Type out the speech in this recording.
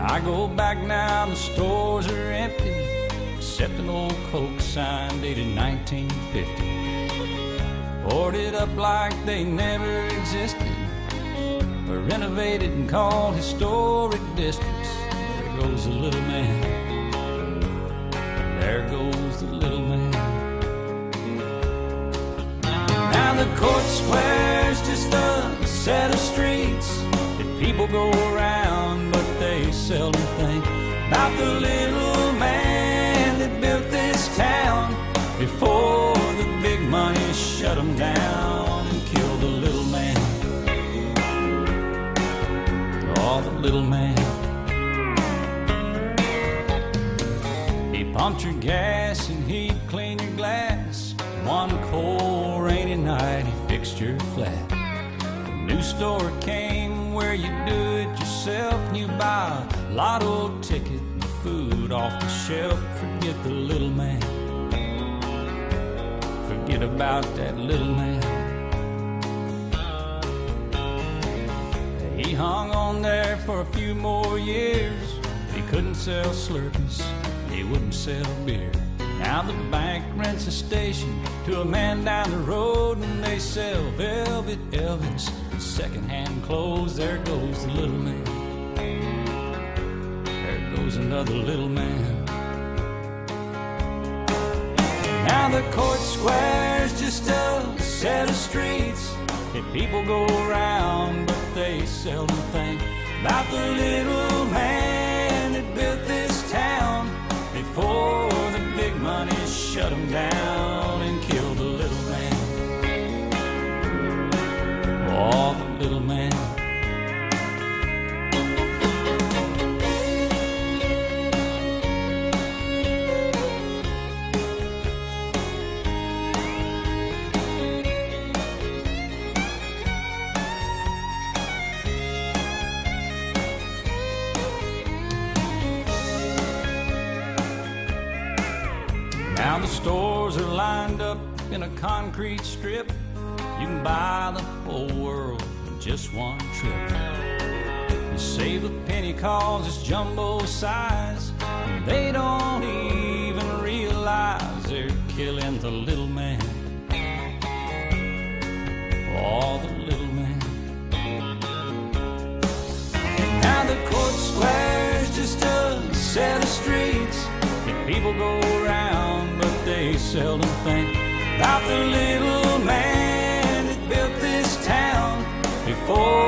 I go back now, the stores are empty, except an old Coke sign dated 1950. Boarded up like they never existed, or renovated and called historic districts. There goes the little man, there goes the little man. Now the court square's just a set of streets that people go around, but they seldom think about the little man that built this town before the big money shut him down and killed the little man. Oh, the little man. He pumped your gas and he'd clean your glass. One cold rainy night he fixed your flat. A new store came where you do it yourself, and you buy a lotto ticket and food off the shelf. Forget the little man, forget about that little man. He hung on there for a few more years. He couldn't sell Slurpees, he wouldn't sell beer. Now the bank rents a station to a man down the road, and they sell Velvet Elvis and secondhand clothes. There goes the little man, there goes another little man. Now the court square's just a set of streets that people go around, but they seldom think about the little man that built this town before the big money shut him down and killed the little man. Oh, the little man. Now the stores are lined up in a concrete strip. You can buy the whole world in just one trip. You save a penny cause it's jumbo size, and they don't even realize they're killing the little man. Oh, the little man. Now the court square's just a set of streets that people go around, but they seldom think about the little man that built this town before